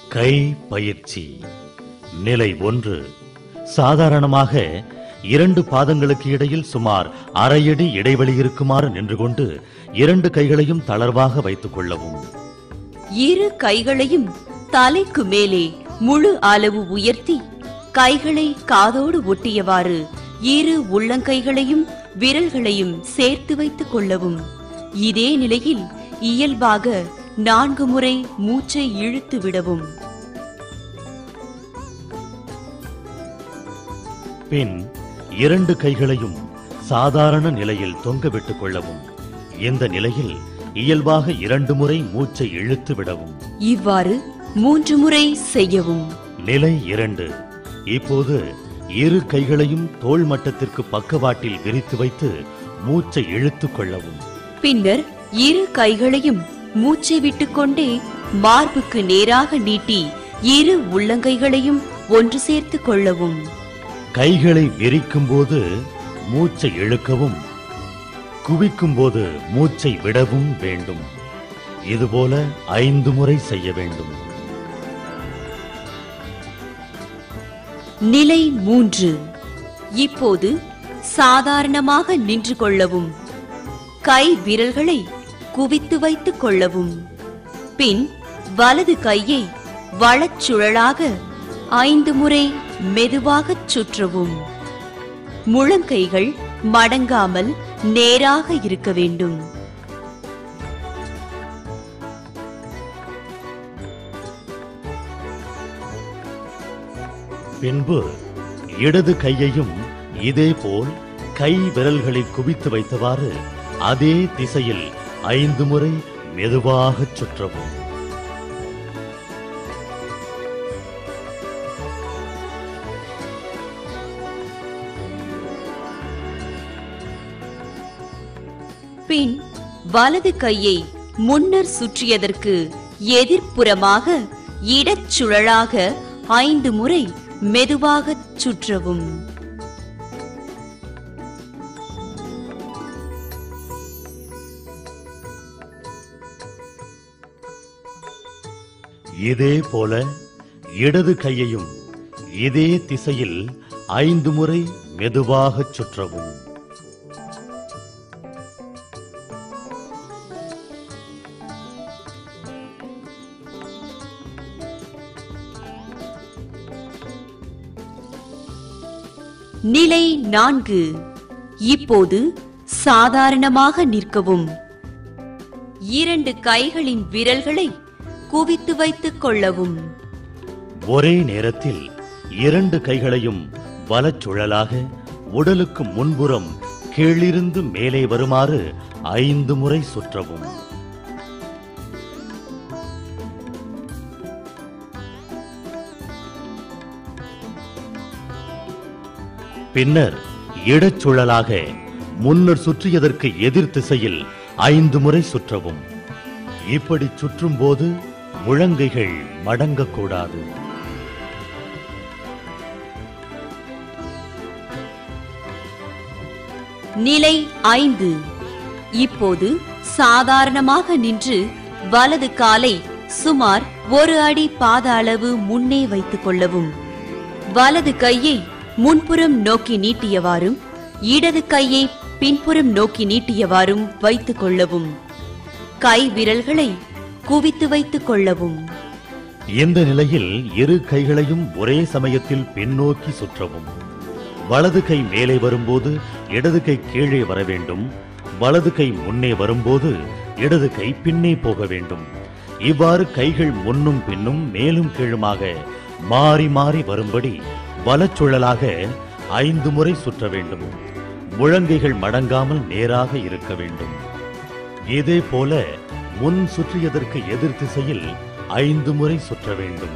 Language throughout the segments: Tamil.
கை பயிற்சி. நிலை 1. சாதாரணமாக 2 பாதங்களுக்கு இடையில் சுமார் அரை அடி இடைவெளி இருக்குமாறு நின்று கொண்டு 2 கைகளையும் தளர்வாக வைத்துக் கொள்ளவும். இரு கைகளையும் தலைக்கு மேலே முழு அளவு உயர்த்தி கைகளை காதோடு ஒட்டியவாறு இரு உள்ளங்கைகளையும் விரல்களையும் சேர்த்து வைத்துக் கொள்ளவும். இதே நிலையில் இயல்பாக 4 முறை மூச்சை இழுத்து விடவும். பின் 2 கைகளையும் சாதாரண நிலையில் தொங்கவிட்டுக் கொள்ளவும். இந்த நிலையில் இயல்பாக 2 முறை மூச்சை இழுத்து விடவும். இவ்வாறு 3 முறை செய்யவும். நிலை 2. இப்போது இரு கைகளையும் தோள் மட்டத்திற்கு பக்கவாட்டில் விரித்து வைத்து மூச்சை இழுத்துக் கொள்ளவும். பின்னர் இரு கைகளையும் மூச்சை விட்டுக்கொண்டே மார்புக்கு நேராக நீட்டி இரு உள்ளங்கைகளையும் ஒன்று சேர்த்துக் கொள்ளவும். கைகளை விரிக்கும் போது மூச்சை இழுக்கவும், குவிக்கும் போது மூச்சை விடவும் வேண்டும். இதுபோல 5 முறை செய்ய வேண்டும். நிலை 3. இப்போது சாதாரணமாக நின்று கொள்ளவும். கை விரல்களை குவித்து வைத்துக் கொள்ளவும். பின் வலது கையை வலச்சுழலாக 5 முறை மெதுவாகச் சுற்றவும். முழங்கைகள் மடங்காமல் நேராக இருக்க வேண்டும். பின்பு இடது கையையும் இதேபோல் கை விரல்களை குவித்து வைத்தவாறு அதே திசையில் 5 முறை மெதுவாகச் சுற்றவும். பின் வலது கையை முன்னர் சுற்றியதற்கு எதிர்ப்புறமாக இடச்சுழலாக 5 முறை மெதுவாகச் சுற்றவும். இதே போல இடது கையையும் இதே திசையில் 5 முறை மெதுவாகச் சுற்றவும். நிலை 4. இப்போது சாதாரணமாக நிற்கவும். 2 கைகளின் விரல்களை குவித்து வைத்துக் கொள்ளவும். ஒரே நேரத்தில் 2 கைகளையும் வலச்சுழலாக உடலுக்கு முன்புறம் கீழிருந்து மேலே வருமாறு 5 முறை சுற்றவும். பின்னர் இடச்சுழலாக முன்னர் சுற்றியதற்கு எதிர் திசையில் 5 முறை சுற்றவும். இப்படி சுற்றும் போது முழங்கைகள் மடங்கக்கூடாது. நிலை 5. இப்போது சாதாரணமாக நின்று வலது காலை சுமார் 1 அடி பாத அளவு முன்னே வைத்துக் கொள்ளவும். வலது கையை முன்புறம் நோக்கி நீட்டியவாறும் இடது கையை பின்புறம் நோக்கி நீட்டியவாறும் வைத்துக் கொள்ளவும். கை விரல்களை குவித்து வைத்துக் கொள்ளவும். இந்த நிலையில் இரு கைகளையும் ஒரே சமயத்தில் பின்னோக்கி சுற்றவும். வலது கை மேலே வரும்போது இடது கை கீழே வர வேண்டும். வலது கை முன்னே வரும்போது இடது கை பின்னே போக வேண்டும். இவ்வாறு கைகள் முன்னும் பின்னும் மேலும் கீழுமாக மாறி மாறி வரும்படி வலச்சுழலாக 5 முறை சுற்ற வேண்டும். முழங்கைகள் மடங்காமல் நேராக இருக்க வேண்டும். இதே போல முன் சுற்றியதற்கு எதிர் திசையில் 5 முறை சுற்ற வேண்டும்.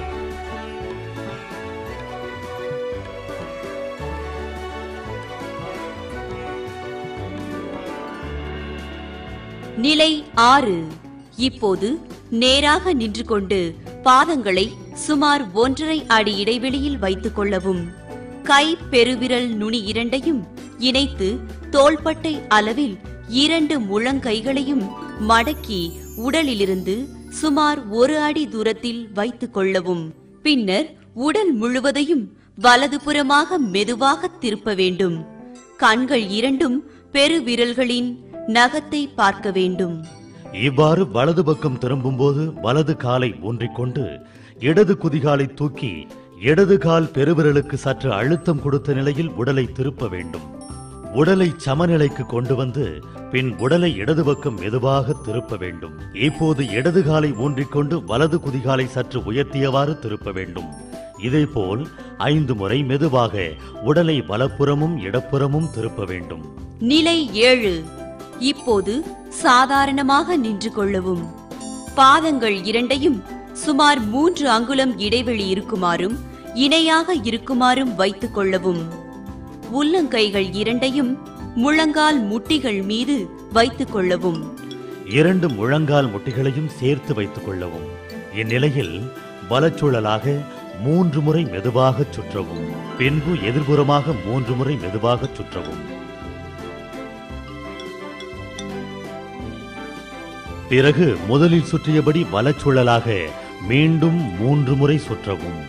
நிலை 6. இப்போது நேராக நின்று கொண்டு பாதங்களை சுமார் 1.5 அடி இடைவெளியில் வைத்துக் கொள்ளவும். கை பெருவிரல் நுனி இரண்டையும் இணைத்து தோள்பட்டை அளவில் 2 முழங்கைகளையும் மடக்கி உடலிலிருந்து சுமார் 1 அடி தூரத்தில் வைத்துக் கொள்ளவும். பின்னர் உடல் முழுவதையும் வலதுபுறமாக மெதுவாக திருப்ப வேண்டும். கண்கள் இரண்டும் பெருவிரல்களின் நகத்தை பார்க்க வேண்டும். இவ்வாறு வலது பக்கம் திரும்பும்போது வலது காலை ஊன்றிக்கொண்டு இடது குதிகாலை தூக்கி இடது கால் பெருவிரலுக்கு சற்று அழுத்தம் கொடுத்த நிலையில் உடலை திருப்ப வேண்டும். உடலை சமநிலைக்கு கொண்டு வந்து பின் உடலை இடது பக்கம் மெதுவாக திருப்ப வேண்டும். இப்போது இடது காலை ஊன்றிக்கொண்டு வலது குதிகாலை சற்று உயர்த்தியவாறு திருப்ப வேண்டும். இதேபோல் 5 முறை மெதுவாக உடலை வலப்புறமும் இடப்புறமும் திருப்ப வேண்டும். நிலை 7. இப்போது சாதாரணமாக நின்று கொள்ளவும். பாதங்கள் இரண்டையும் சுமார் 3 அங்குலம் இடைவெளி இருக்குமாறும் இணையாக இருக்குமாறும் வைத்துக் கொள்ளவும். உள்ளங்கைகள் இரண்டையும் முழங்கால் முட்டிகள் மீது வைத்துக் கொள்ளவும். 2 முழங்கால் முட்டிகளையும் சேர்த்து வைத்துக் கொள்ளவும். இந்நிலையில் வலச்சுழலாக 3 முறை மெதுவாக சுற்றவும். பின்பு எதிர்புறமாக 3 முறை மெதுவாக சுற்றவும். பிறகு முதலில் சுற்றியபடி வலச்சுழலாக மீண்டும் 3 முறை சுற்றவும்.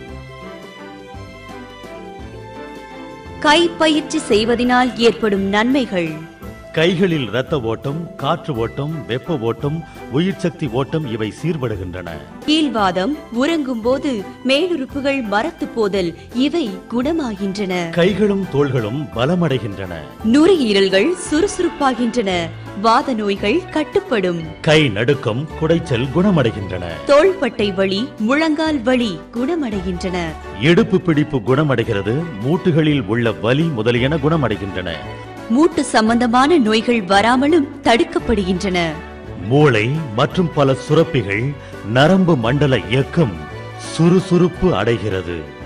கை பயிற்சி செய்வதனால் ஏற்படும் நன்மைகள். கைகளில் இரத்த ஓட்டம், காற்று ஓட்டம், வெப்ப ஓட்டம், உயிர் சக்தி ஓட்டம் இவை சீர்படுகின்றன. கீழ்வாதம், உறங்கும் போது மேலுறுப்புகள் மரத்து போதல் இவை குணமாகின்றன. கைகளும் தோள்களும் பலமடைகின்றன. நுரையீரல்கள் சுறுசுறுப்பாகின்றன. வாத நோய்கள் கட்டுப்படும். கை நடுக்கம், குடைச்சல் குணமடைகின்றன. தோள்பட்டை வலி, முழங்கால் வலி குணமடைகின்றன. இடுப்பு பிடிப்பு குணமடைகிறது. மூட்டுகளில் உள்ள வலி முதலியன குணமடைகின்றன. மூட்டு சம்பந்தமான நோய்கள் வராமலும் தடுக்கப்படுகின்றன. மூளை மற்றும் பல சுரப்பிகள், நரம்பு மண்டல இயக்கம் சுறுசுறுப்பு அடைகிறது.